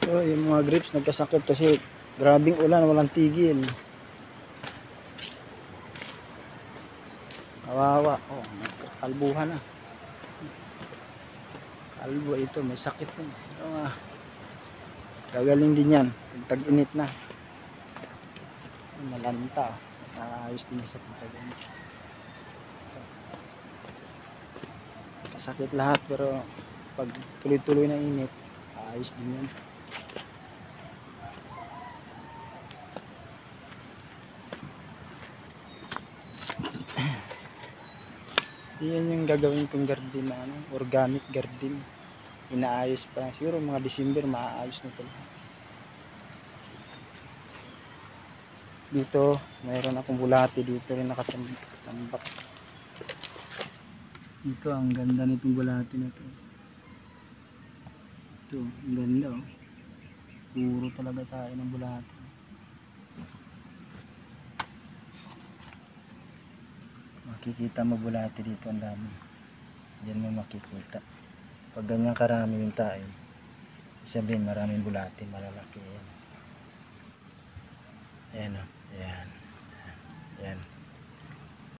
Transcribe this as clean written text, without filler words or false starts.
So yung mga grapes nagkasakit kasi grabing ulan, walang tigil. Kawawa. Oh, nagkakalbuhan na. Kalbo ito, may sakit din. Pero gagaling din yan pag tag-init na. Malanta. Ayos din sa pag-init. Sakit lahat pero pag tuloy-tuloy na init, ayos din yan. Yan yung gagawin kong garden na organic garden. Inaayos pa. Siguro mga December maaayos na ito. Dito, mayroon akong bulati dito rin nakatambak. Dito, ang ganda nitong bulati na ito. Ito, ang ganda oh. Puro talaga tayo ng bulati. Makikita mo bulati dito, ang dami. Diyan mo makikita. Pag ganyan karami yung tayo, sabihin maraming bulati, malalaki yan. Ayan o, ayan. Ayan.